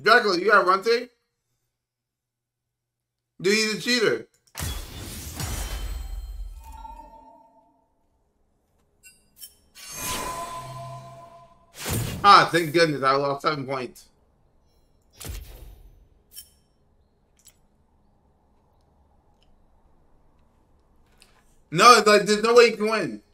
Dracula, you got run take? Dude, he's a cheater. Ah, thank goodness, I lost 7 points. No, like, there's no way you can win.